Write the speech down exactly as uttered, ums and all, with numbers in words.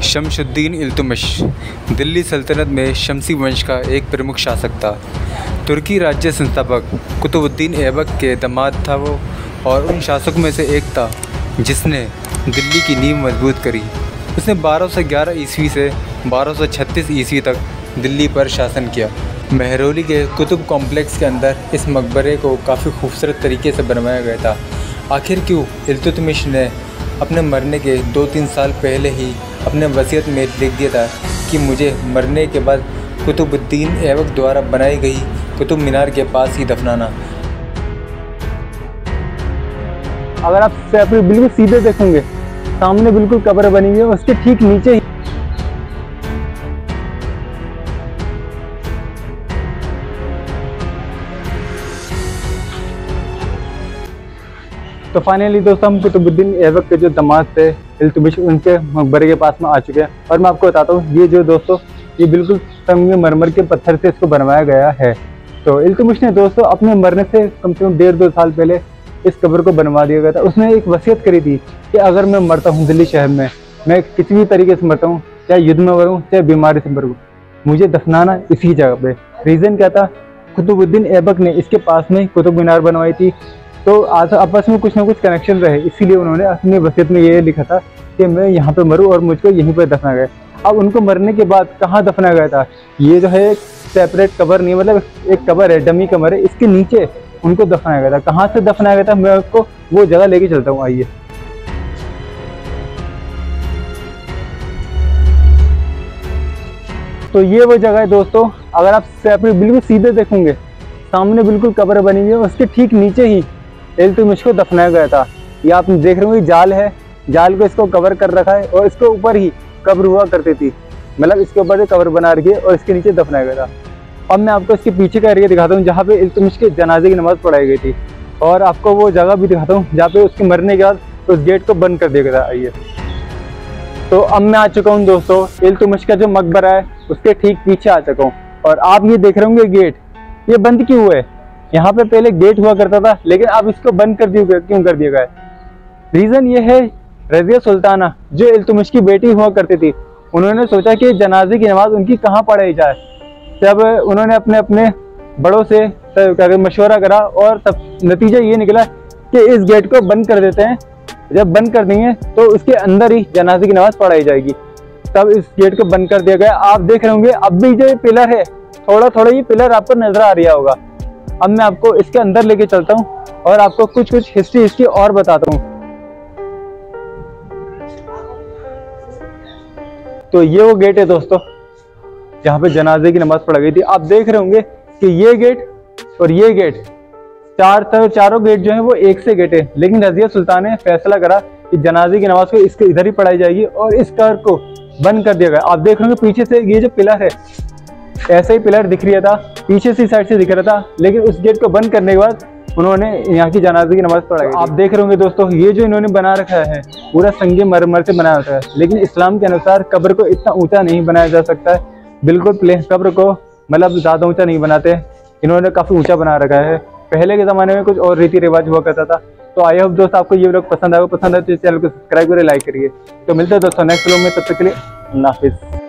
शमशुद्दीन इल्तुतमिश दिल्ली सल्तनत में शमसी वंश का एक प्रमुख शासक था। तुर्की राज्य संस्थापक कुतुबुद्दीन ऐबक के दामाद था वो, और उन शासकों में से एक था जिसने दिल्ली की नींव मजबूत करी। उसने बारह सौ ग्यारह ईस्वी से बारह सौ छत्तीस ईस्वी तक दिल्ली पर शासन किया। मेहरौली के कुतुब कॉम्प्लेक्स के अंदर इस मकबरे को काफ़ी खूबसूरत तरीके से बनवाया गया था। आखिर क्यों इल्तुतमिश ने अपने मरने के दो तीन साल पहले ही अपने वसीयत में लिख दिया था कि मुझे मरने के बाद कुतुबुद्दीन ऐबक द्वारा बनाई गई कुतुब मीनार के पास ही दफनाना। अगर आप बिल्कुल सीधे देखेंगे, सामने बिल्कुल कब्र बनी हुई है, उसके ठीक नीचे ही तो फाइनली दोस्तों हम कुतुबुद्दीन ऐबक के जो दामाद थे इल्तुतमिश, उनके मकबरे के पास में आ चुके हैं। और मैं आपको बताता हूँ, ये जो दोस्तों ये बिल्कुल संगमरमर के पत्थर से इसको बनवाया गया है। तो इल्तुतमिश ने दोस्तों अपने मरने से कम से कम डेढ़ दो साल पहले इस कब्र को बनवा दिया गया था। उसने एक वसीयत करी थी कि अगर मैं मरता हूँ दिल्ली शहर में, मैं किसी भी तरीके से मरता हूँ, चाहे युद्ध में मरूँ चाहे बीमारी से मरूँ, मुझे दफनाना इसी जगह पे। रीज़न क्या था, कुतुबुद्दीन ऐबक ने इसके पास में कुतुब मीनार बनवाई थी, तो आपस में कुछ ना कुछ कनेक्शन रहे, इसीलिए उन्होंने अपनी वसीयत में ये लिखा था कि मैं यहाँ पे मरूँ और मुझको यहीं पर दफना गया। अब उनको मरने के बाद कहाँ दफना गया था, ये जो है एक सेपरेट कब्र नहीं, मतलब एक कब्र है, डमी कब्र है, इसके नीचे उनको दफनाया गया था। कहाँ से दफनाया गया था, मैं आपको वो जगह लेके चलता हूँ, आइए। तो ये वो जगह है दोस्तों, अगर आप सेपरेट बिल्कुल सीधे देखेंगे, सामने बिल्कुल कब्र बनी हुई है, उसके ठीक नीचे ही इल्तुतमिश को दफनाया गया था। ये आप देख रहे होंगे, जाल है, जाल को इसको कवर कर रखा है और इसके ऊपर ही कब्र हुआ करती थी, मतलब इसके ऊपर से कब्र बना रखी है और इसके नीचे दफनाया गया था। अब मैं आपको इसके पीछे का एरिया दिखाता हूँ जहाँ पे इल्तुतमिश के जनाजे की नमाज़ पढ़ाई गई थी, और आपको वो जगह भी दिखाता हूँ जहाँ पे उसके मरने के बाद उस गेट को बंद कर दिया गया था। आइए, तो अब मैं आ चुका हूँ दोस्तों इल्तुतमिश का जो मकबरा है उसके ठीक पीछे आ चुका हूँ, और आप ये देख रहे होंगे गेट, ये बंद क्यों हुआ है। यहाँ पे पहले गेट हुआ करता था, लेकिन अब इसको बंद कर दिया, क्यों कर दिया गया। रीज़न ये है, रज़िया सुल्ताना जो इल्तुतमिश की बेटी हुआ करती थी, उन्होंने सोचा कि जनाजे की नमाज उनकी कहाँ पढ़ाई जाए। तब उन्होंने अपने अपने बड़ों से मशवरा करा और तब नतीजा ये निकला कि इस गेट को बंद कर देते हैं। जब बंद कर देंगे तो उसके अंदर ही जनाजे की नमाज पढ़ाई जाएगी। तब इस गेट को बंद कर दिया गया। आप देख रहे होंगे अब भी जो ये पिलर है, थोड़ा थोड़ा ये पिलर आपको नजर आ रहा होगा। अब मैं आपको इसके अंदर लेके चलता हूँ और आपको कुछ कुछ हिस्ट्री हिस्ट्री और बताता हूँ। तो ये वो गेट है दोस्तों जहाँ पे जनाजे की नमाज पढ़ाई गई थी। आप देख रहे होंगे कि ये गेट और ये गेट, चार चारों गेट जो है वो एक से गेट है, लेकिन रज़िया सुल्तान ने फैसला करा कि जनाजे की नमाज को इसके इधर ही पढ़ाई जाएगी और इस कर को बंद कर दिया गया। आप देख रहे होंगे पीछे से ये जो पिलर है, ऐसे ही पिलर दिख रहा था, पीछे से साइड से दिख रहा था, लेकिन उस गेट को बंद करने के बाद उन्होंने यहाँ की जनाजे की नमाज पढ़ाई। आप देख रहे होंगे दोस्तों ये जो इन्होंने बना रखा है पूरा संगे मरमर से बनाया होता है, लेकिन इस्लाम के अनुसार कब्र को इतना ऊंचा नहीं बनाया जा सकता है। बिल्कुल प्लेन कब्र को मतलब ज़्यादा ऊंचा नहीं बनाते, इन्होंने काफ़ी ऊंचा बना रखा है। पहले के ज़माने में कुछ और रीति रिवाज हुआ करता था। तो आई होप दोस्त आपको ये व्लॉग पसंद आएगा, पसंद आए तो चैनल को सब्सक्राइब करें, लाइक करिए। तो मिलते हैं दोस्तों नेक्स्ट व्लॉग में, तब तक के लिए अल्लाह हाफिज़।